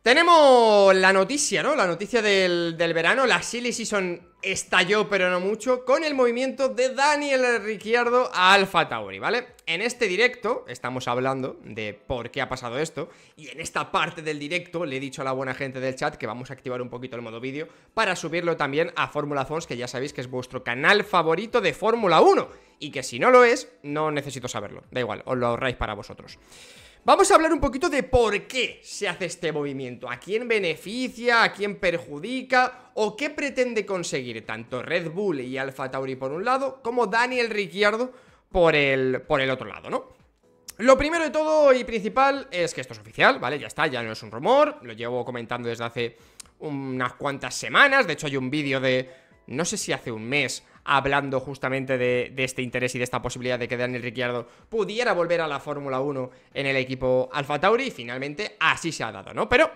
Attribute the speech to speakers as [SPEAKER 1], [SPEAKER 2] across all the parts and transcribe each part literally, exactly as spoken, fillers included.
[SPEAKER 1] Tenemos la noticia, ¿no? La noticia del, del verano. La Silly Season estalló, pero no mucho, con el movimiento de Daniel Ricciardo a AlphaTauri, ¿vale? En este directo estamos hablando de por qué ha pasado esto. Y en esta parte del directo le he dicho a la buena gente del chat que vamos a activar un poquito el modo vídeo para subirlo también a Fórmula Fons, que ya sabéis que es vuestro canal favorito de Fórmula uno. Y que si no lo es, no necesito saberlo. Da igual, os lo ahorráis para vosotros. Vamos a hablar un poquito de por qué se hace este movimiento, a quién beneficia, a quién perjudica o qué pretende conseguir tanto Red Bull y AlphaTauri por un lado como Daniel Ricciardo por el, por el otro lado, ¿no? Lo primero de todo y principal es que esto es oficial, ¿vale? Ya está, ya no es un rumor, lo llevo comentando desde hace unas cuantas semanas. De hecho hay un vídeo de, no sé si hace un mes, hablando justamente de, de este interés y de esta posibilidad de que Daniel Ricciardo pudiera volver a la Fórmula uno en el equipo AlphaTauri, y finalmente así se ha dado, ¿no? Pero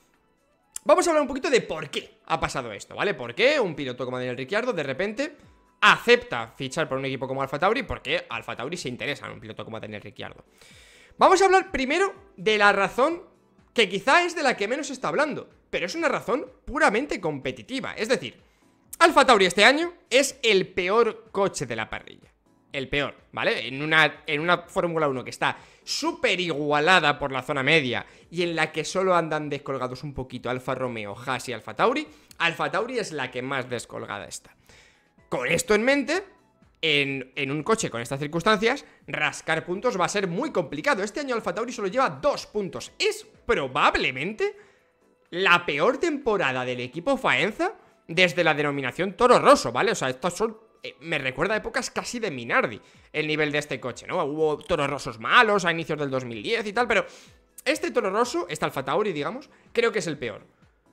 [SPEAKER 1] vamos a hablar un poquito de por qué ha pasado esto, ¿vale? ¿Por qué un piloto como Daniel Ricciardo de repente acepta fichar por un equipo como AlphaTauri? ¿Por qué AlphaTauri se interesa en un piloto como Daniel Ricciardo? Vamos a hablar primero de la razón que quizá es de la que menos se está hablando, pero es una razón puramente competitiva. Es decir, AlphaTauri este año es el peor coche de la parrilla. El peor, ¿vale? En una, en una Fórmula uno que está súper igualada por la zona media y en la que solo andan descolgados un poquito Alfa Romeo, Haas y AlphaTauri, AlphaTauri es la que más descolgada está. Con esto en mente, en, en un coche con estas circunstancias, rascar puntos va a ser muy complicado. Este año AlphaTauri solo lleva dos puntos. Es probablemente la peor temporada del equipo Faenza desde la denominación Toro Rosso, ¿vale? O sea, estos son... Eh, me recuerda a épocas casi de Minardi el nivel de este coche, ¿no? Hubo Toro Rossos malos a inicios del dos mil diez y tal, pero este Toro Rosso, este AlphaTauri, digamos, creo que es el peor.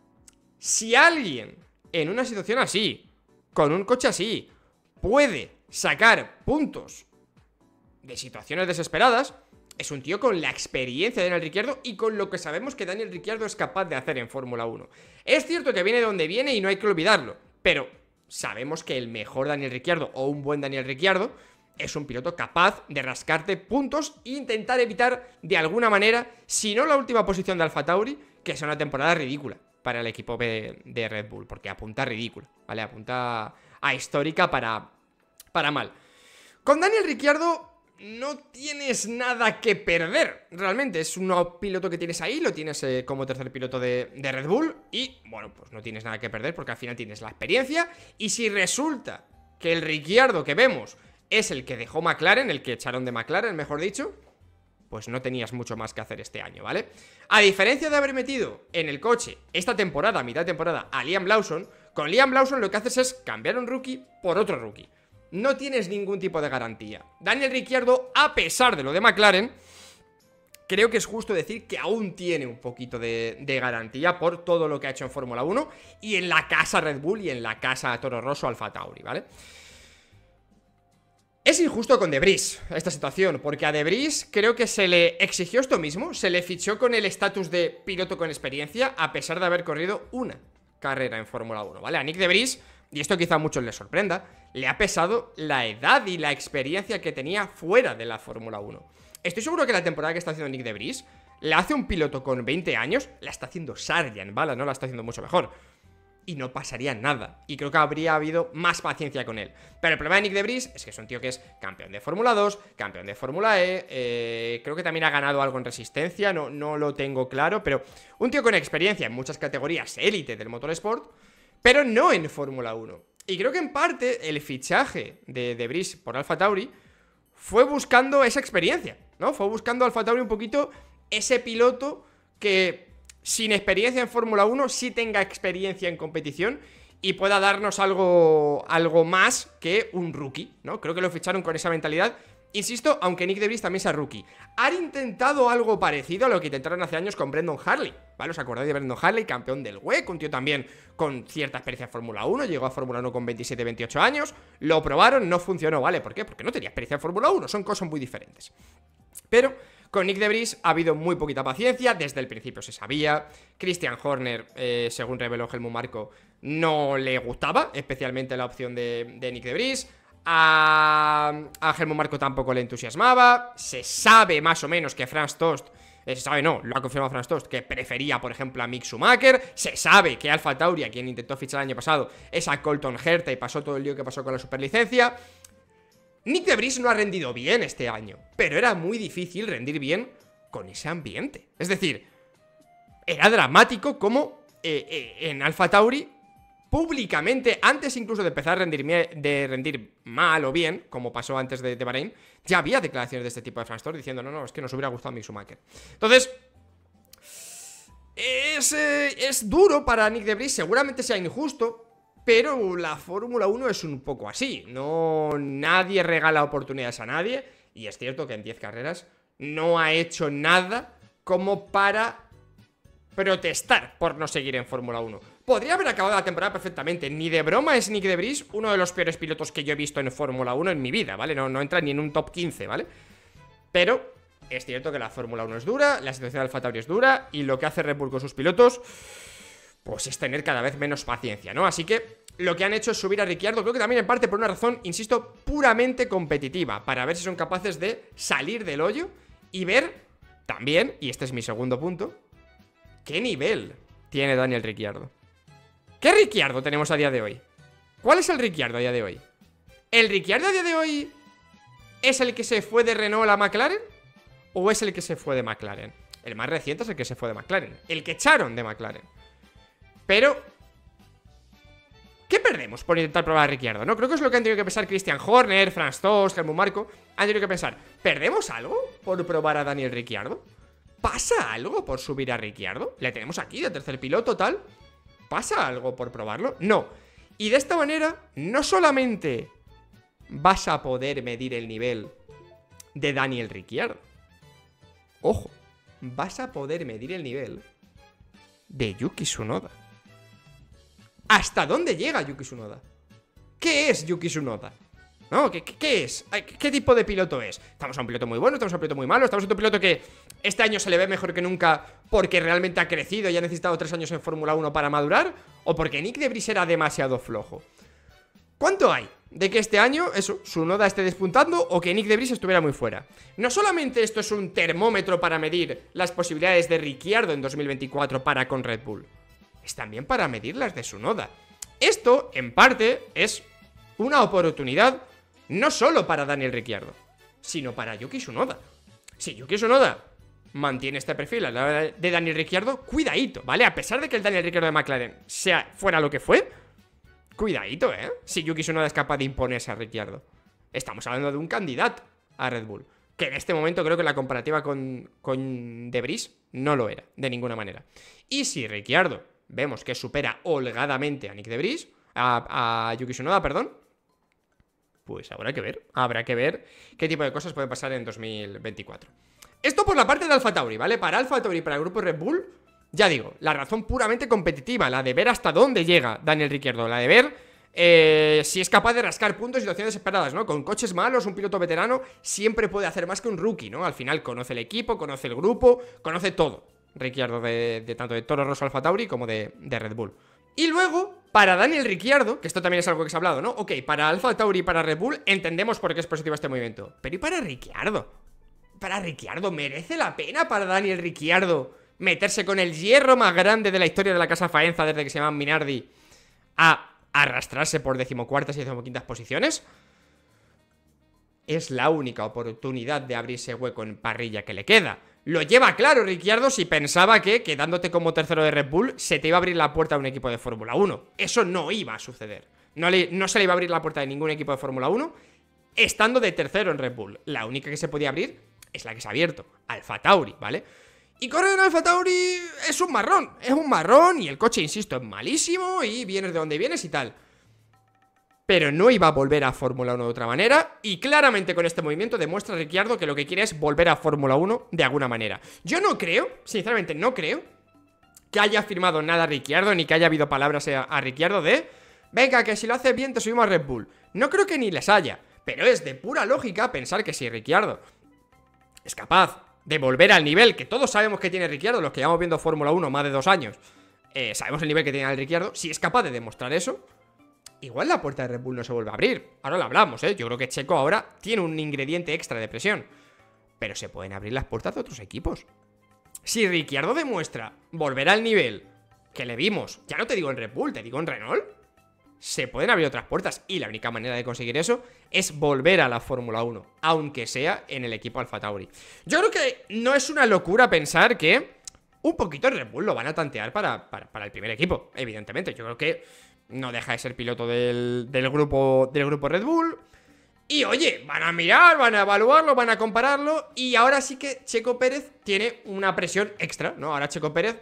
[SPEAKER 1] Si alguien en una situación así, con un coche así, puede sacar puntos de situaciones desesperadas, es un tío con la experiencia de Daniel Ricciardo y con lo que sabemos que Daniel Ricciardo es capaz de hacer en Fórmula uno. Es cierto que viene de donde viene y no hay que olvidarlo, pero sabemos que el mejor Daniel Ricciardo o un buen Daniel Ricciardo es un piloto capaz de rascarte puntos e intentar evitar de alguna manera, si no la última posición de AlphaTauri, que sea una temporada ridícula para el equipo de, de Red Bull, porque apunta ridícula, ¿vale? Apunta a histórica para, para mal. Con Daniel Ricciardo no tienes nada que perder, realmente. Es un piloto que tienes ahí, lo tienes eh, como tercer piloto de, de Red Bull. Y, bueno, pues no tienes nada que perder porque al final tienes la experiencia. Y si resulta que el Ricciardo que vemos es el que dejó McLaren, el que echaron de McLaren, mejor dicho, pues no tenías mucho más que hacer este año, ¿vale? A diferencia de haber metido en el coche esta temporada, mitad de temporada, a Liam Lawson, con Liam Lawson lo que haces es cambiar un rookie por otro rookie. No tienes ningún tipo de garantía. Daniel Ricciardo, a pesar de lo de McLaren, creo que es justo decir que aún tiene un poquito de, de garantía por todo lo que ha hecho en Fórmula uno y en la casa Red Bull y en la casa Toro Rosso AlphaTauri, ¿vale? Es injusto con De Vries esta situación, porque a De Vries creo que se le exigió esto mismo, se le fichó con el estatus de piloto con experiencia a pesar de haber corrido una carrera en Fórmula uno, ¿vale? A Nick De Vries, y esto quizá a muchos les sorprenda, le ha pesado la edad y la experiencia que tenía fuera de la Fórmula uno. Estoy seguro que la temporada que está haciendo Nick De Vries la hace un piloto con veinte años, la está haciendo Sargent, ¿vale? No la está haciendo mucho mejor. Y no pasaría nada. Y creo que habría habido más paciencia con él. Pero el problema de Nick De Vries es que es un tío que es campeón de Fórmula dos, campeón de Fórmula E, eh, creo que también ha ganado algo en resistencia, no, no lo tengo claro, pero un tío con experiencia en muchas categorías élite del motorsport, pero no en Fórmula uno. Y creo que en parte el fichaje de De Vries por AlphaTauri fue buscando esa experiencia, ¿no? Fue buscando a AlphaTauri un poquito ese piloto que sin experiencia en Fórmula uno sí tenga experiencia en competición y pueda darnos algo, algo más que un rookie, ¿no? Creo que lo ficharon con esa mentalidad. Insisto, aunque Nick De Vries también sea rookie. Han intentado algo parecido a lo que intentaron hace años con Brendan Hartley, ¿vale? ¿Os acordáis de Brendan Hartley? Campeón del W E C, un tío también con cierta experiencia en Fórmula uno. Llegó a Fórmula uno con veintisiete, veintiocho años. Lo probaron, no funcionó, ¿vale? ¿Por qué? Porque no tenía experiencia en Fórmula uno. Son cosas muy diferentes. Pero con Nick De Vries ha habido muy poquita paciencia. Desde el principio se sabía. Christian Horner, eh, según reveló Helmut Marko, no le gustaba especialmente la opción de, de Nick De Vries. A, a Helmut Marko tampoco le entusiasmaba. Se sabe más o menos que Franz Tost Se sabe, no, lo ha confirmado Franz Tost, que prefería, por ejemplo, a Mick Schumacher. Se sabe que AlphaTauri, a quien intentó fichar el año pasado, es a Colton Herta y pasó todo el lío que pasó con la superlicencia. Nick de Vries no ha rendido bien este año, pero era muy difícil rendir bien con ese ambiente. Es decir, era dramático como eh, eh, en AlphaTauri, públicamente, antes incluso de empezar a rendir, de rendir mal o bien, como pasó antes de, de Bahrein, ya había declaraciones de este tipo de Franz Tost diciendo, no, no, es que nos hubiera gustado Mick Schumacher. Entonces, es, eh, es duro para Nick de Vries, seguramente sea injusto, pero la Fórmula uno es un poco así. No, nadie regala oportunidades a nadie, y es cierto que en diez carreras no ha hecho nada como para protestar por no seguir en Fórmula uno. Podría haber acabado la temporada perfectamente. Ni de broma es Nick de Vries uno de los peores pilotos que yo he visto en Fórmula uno en mi vida, ¿vale? No, no entra ni en un top quince, ¿vale? Pero es cierto que la Fórmula uno es dura, la situación de AlphaTauri es dura, y lo que hace Red Bull con sus pilotos, pues es tener cada vez menos paciencia, ¿no? Así que lo que han hecho es subir a Ricciardo, creo que también en parte por una razón, insisto, puramente competitiva, para ver si son capaces de salir del hoyo y ver también, y este es mi segundo punto, qué nivel tiene Daniel Ricciardo. ¿Qué Ricciardo tenemos a día de hoy? ¿Cuál es el Ricciardo a día de hoy? ¿El Ricciardo a día de hoy es el que se fue de Renault a McLaren? ¿O es el que se fue de McLaren? El más reciente es el que se fue de McLaren, el que echaron de McLaren. Pero ¿qué perdemos por intentar probar a Ricciardo? ¿No? Creo que es lo que han tenido que pensar Christian Horner, Franz Tost, Helmut Marko. Han tenido que pensar, ¿perdemos algo por probar a Daniel Ricciardo? ¿Pasa algo por subir a Ricciardo? Le tenemos aquí de tercer piloto, tal. ¿Pasa algo por probarlo? No. Y de esta manera, no solamente vas a poder medir el nivel de Daniel Ricciardo. Ojo, vas a poder medir el nivel de Yuki Tsunoda. ¿Hasta dónde llega Yuki Tsunoda? ¿Qué es Yuki Tsunoda? ¿No? ¿Qué, qué, qué es? ¿Qué tipo de piloto es? ¿Estamos a un piloto muy bueno? ¿Estamos a un piloto muy malo? ¿Estamos a un piloto que este año se le ve mejor que nunca porque realmente ha crecido y ha necesitado tres años en Fórmula uno para madurar? ¿O porque Nick de Vries era demasiado flojo? ¿Cuánto hay de que este año, eso, Tsunoda esté despuntando o que Nick de Vries estuviera muy fuera? No solamente esto es un termómetro para medir las posibilidades de Ricciardo en dos mil veinticuatro para con Red Bull, es también para medir las de Tsunoda. Esto, en parte, es una oportunidad no solo para Daniel Ricciardo, sino para Yuki Tsunoda. Si Yuki Tsunoda mantiene este perfil a la hora de Daniel Ricciardo, cuidadito, ¿vale? A pesar de que el Daniel Ricciardo de McLaren sea, fuera lo que fue, cuidadito, ¿eh? Si Yuki Tsunoda es capaz de imponerse a Ricciardo. Estamos hablando de un candidato a Red Bull, que en este momento creo que la comparativa con, con De Vries no lo era, de ninguna manera. Y si Ricciardo vemos que supera holgadamente a Nick de Vries, a, a Yuki Tsunoda, perdón, pues habrá que ver, habrá que ver qué tipo de cosas pueden pasar en dos mil veinticuatro. Esto por la parte de AlphaTauri, ¿vale? Para AlphaTauri y para el grupo Red Bull, ya digo, la razón puramente competitiva, la de ver hasta dónde llega Daniel Ricciardo, la de ver eh, si es capaz de rascar puntos en situaciones esperadas, ¿no? Con coches malos, un piloto veterano siempre puede hacer más que un rookie, ¿no? Al final conoce el equipo, conoce el grupo, conoce todo Ricciardo, de, de tanto de Toro Rosso AlphaTauri como de, de Red Bull. Y luego, para Daniel Ricciardo, que esto también es algo que se ha hablado, ¿no? Ok, para AlphaTauri y para Red Bull entendemos por qué es positivo este movimiento. Pero ¿y para Ricciardo? Para Ricciardo, ¿merece la pena para Daniel Ricciardo meterse con el hierro más grande de la historia de la casa Faenza desde que se llaman Minardi a arrastrarse por decimocuartas y decimoquintas posiciones? Es la única oportunidad de abrirse hueco en parrilla que le queda. Lo lleva claro Ricciardo si pensaba que, quedándote como tercero de Red Bull, se te iba a abrir la puerta a un equipo de Fórmula uno. Eso no iba a suceder. No, le, no se le iba a abrir la puerta de ningún equipo de Fórmula uno estando de tercero en Red Bull. La única que se podía abrir es la que se ha abierto, AlphaTauri, ¿vale? Y correr en AlphaTauri es un marrón, es un marrón y el coche, insisto, es malísimo y vienes de donde vienes y tal. Pero no iba a volver a Fórmula uno de otra manera. Y claramente con este movimiento demuestra Ricciardo que lo que quiere es volver a Fórmula uno de alguna manera. Yo no creo, sinceramente no creo que haya firmado nada a Ricciardo, ni que haya habido palabras a, a Ricciardo de venga, que si lo haces bien te subimos a Red Bull. No creo que ni les haya, pero es de pura lógica pensar que si Ricciardo es capaz de volver al nivel que todos sabemos que tiene Ricciardo, los que llevamos viendo Fórmula uno más de dos años, eh, sabemos el nivel que tiene el Ricciardo. Si es capaz de demostrar eso, igual la puerta de Red Bull no se vuelve a abrir. Ahora lo hablamos, ¿eh? Yo creo que Checo ahora tiene un ingrediente extra de presión, pero se pueden abrir las puertas de otros equipos. Si Ricciardo demuestra volver al nivel que le vimos, ya no te digo en Red Bull, te digo en Renault, se pueden abrir otras puertas. Y la única manera de conseguir eso es volver a la Fórmula uno, aunque sea en el equipo AlphaTauri. Yo creo que no es una locura pensar que un poquito el Red Bull lo van a tantear para, para, para el primer equipo, evidentemente. Yo creo que no deja de ser piloto del, del, grupo, del grupo Red Bull. Y oye, van a mirar, van a evaluarlo, van a compararlo. Y ahora sí que Checo Pérez tiene una presión extra, ¿no? Ahora Checo Pérez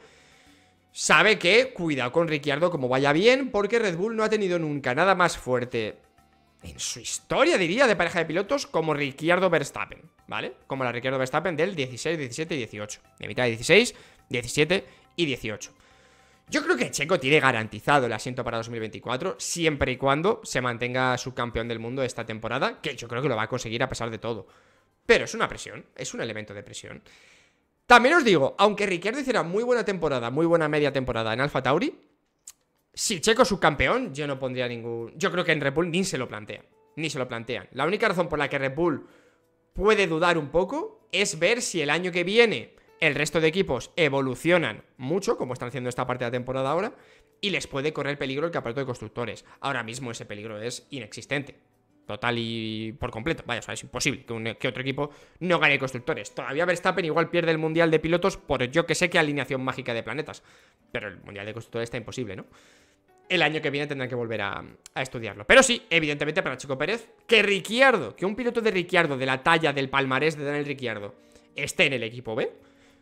[SPEAKER 1] sabe que, cuidado con Ricciardo como vaya bien, porque Red Bull no ha tenido nunca nada más fuerte en su historia, diría, de pareja de pilotos como Ricciardo Verstappen, ¿vale? Como la Ricciardo Verstappen del dieciséis, diecisiete y dieciocho. De mitad de dieciséis, diecisiete y dieciocho. Yo creo que Checo tiene garantizado el asiento para dos mil veinticuatro, siempre y cuando se mantenga subcampeón del mundo esta temporada, que yo creo que lo va a conseguir a pesar de todo. Pero es una presión, es un elemento de presión. También os digo, aunque Ricciardo hiciera muy buena temporada, muy buena media temporada en AlphaTauri, si Checo es subcampeón, yo no pondría ningún... Yo creo que en Red Bull ni se lo plantean, ni se lo plantean. La única razón por la que Red Bull puede dudar un poco es ver si el año que viene el resto de equipos evolucionan mucho, como están haciendo esta parte de la temporada ahora, y les puede correr peligro el campeonato de constructores. Ahora mismo ese peligro es inexistente, total y por completo. Vaya, o sea, es imposible que, un, que otro equipo no gane constructores. Todavía Verstappen igual pierde el mundial de pilotos por yo que sé qué alineación mágica de planetas, pero el mundial de constructores está imposible, ¿no? El año que viene tendrán que volver a, a estudiarlo. Pero sí, evidentemente para Checo Pérez, que Ricciardo, que un piloto de Ricciardo de la talla del palmarés de Daniel Ricciardo esté en el equipo B,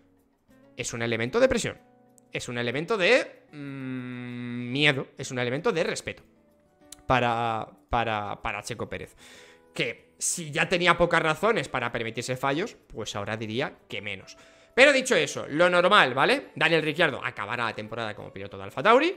[SPEAKER 1] es un elemento de presión. Es un elemento de mmm, miedo. Es un elemento de respeto para, para, para Checo Pérez. Que si ya tenía pocas razones para permitirse fallos, pues ahora diría que menos. Pero dicho eso, lo normal, ¿vale? Daniel Ricciardo acabará la temporada como piloto de AlphaTauri.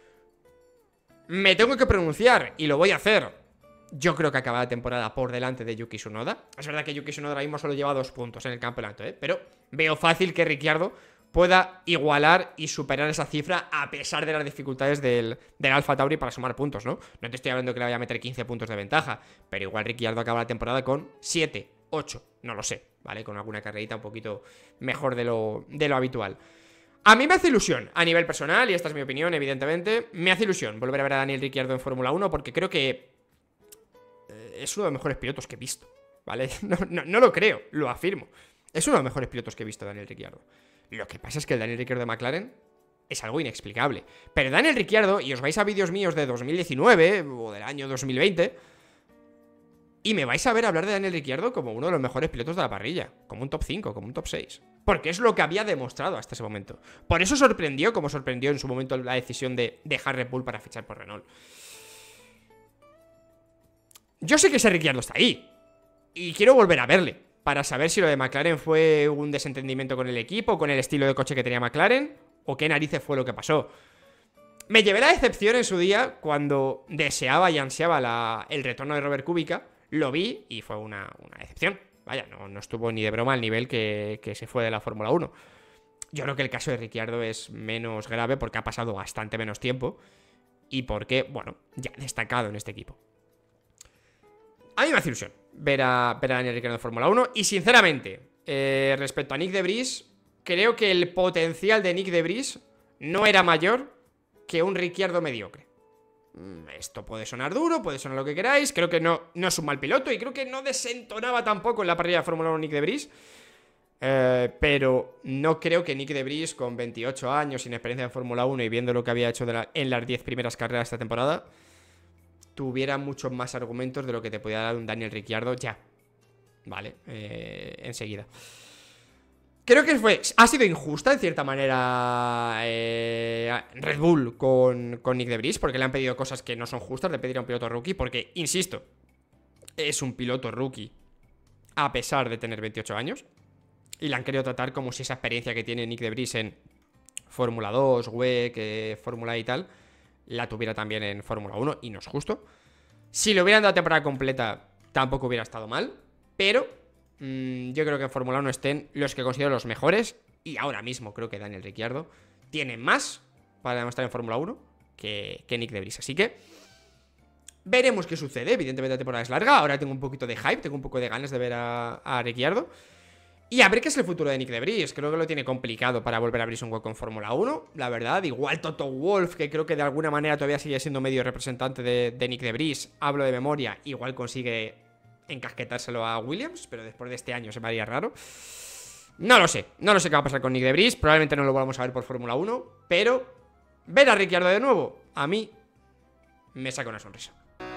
[SPEAKER 1] Me tengo que pronunciar y lo voy a hacer. Yo creo que acaba la temporada por delante de Yuki Tsunoda. Es verdad que Yuki Tsunoda ahora mismo solo lleva dos puntos en el campeonato, ¿eh? Pero veo fácil que Ricciardo pueda igualar y superar esa cifra a pesar de las dificultades del, del AlphaTauri para sumar puntos, ¿no? No te estoy hablando que le vaya a meter quince puntos de ventaja, pero igual Ricciardo acaba la temporada con siete, ocho, no lo sé, ¿vale? Con alguna carrerita un poquito mejor de lo, de lo habitual. A mí me hace ilusión, a nivel personal, y esta es mi opinión, evidentemente, me hace ilusión volver a ver a Daniel Ricciardo en Fórmula uno porque creo que es uno de los mejores pilotos que he visto, ¿vale? No, no, no lo creo, lo afirmo. Es uno de los mejores pilotos que he visto, Daniel Ricciardo. Lo que pasa es que el Daniel Ricciardo de McLaren es algo inexplicable. Pero Daniel Ricciardo, y os vais a vídeos míos de dos mil diecinueve o del año dos mil veinte, y me vais a ver hablar de Daniel Ricciardo como uno de los mejores pilotos de la parrilla, como un top cinco, como un top seis. Porque es lo que había demostrado hasta ese momento. Por eso sorprendió, como sorprendió en su momento la decisión de dejar Red Bull para fichar por Renault. Yo sé que ese Ricciardo está ahí y quiero volver a verle para saber si lo de McLaren fue un desentendimiento con el equipo, con el estilo de coche que tenía McLaren, o qué narices fue lo que pasó. Me llevé la decepción en su día cuando deseaba y ansiaba la, el retorno de Robert Kubica. Lo vi y fue una, una decepción. Vaya, no, no estuvo ni de broma al nivel que, que se fue de la Fórmula uno. Yo creo que el caso de Ricciardo es menos grave porque ha pasado bastante menos tiempo y porque, bueno, ya ha destacado en este equipo. A mí me hace ilusión ver a, ver a Daniel Ricciardo en Fórmula uno. Y sinceramente, eh, respecto a Nick de Vries, creo que el potencial de Nick de Vries no era mayor que un Ricciardo mediocre. Esto puede sonar duro, puede sonar lo que queráis. Creo que no, no es un mal piloto y creo que no desentonaba tampoco en la parrilla de Fórmula uno Nick de Vries. Eh, pero no creo que Nick de Vries, con veintiocho años, sin experiencia en Fórmula uno y viendo lo que había hecho de la, en las diez primeras carreras de esta temporada, tuviera muchos más argumentos de lo que te podía dar un Daniel Ricciardo ya. Vale, eh, enseguida. Creo que fue, ha sido injusta en cierta manera eh, Red Bull con, con Nick de Vries, porque le han pedido cosas que no son justas de pedir a un piloto rookie, porque, insisto, es un piloto rookie a pesar de tener veintiocho años, y le han querido tratar como si esa experiencia que tiene Nick de Vries en Fórmula dos, W E C, eh, Fórmula E y tal, la tuviera también en Fórmula uno, y no es justo. Si le hubieran dado temporada completa, tampoco hubiera estado mal, pero yo creo que en Fórmula uno estén los que considero los mejores. Y ahora mismo creo que Daniel Ricciardo tiene más para demostrar en Fórmula uno que, que Nick de Vries. Así que veremos qué sucede. Evidentemente la temporada es larga. Ahora tengo un poquito de hype, tengo un poco de ganas de ver a, a Ricciardo. Y a ver qué es el futuro de Nick de Vries. Creo que lo tiene complicado para volver a abrirse un hueco en Fórmula uno, la verdad. Igual Toto Wolff, que creo que de alguna manera todavía sigue siendo medio representante de, de Nick de Vries, hablo de memoria, igual consigue encasquetárselo a Williams, pero después de este año se me haría raro. No lo sé, no lo sé qué va a pasar con Nick de Vries. Probablemente no lo volvamos a ver por Fórmula uno, pero ver a Ricciardo de nuevo, a mí me saca una sonrisa.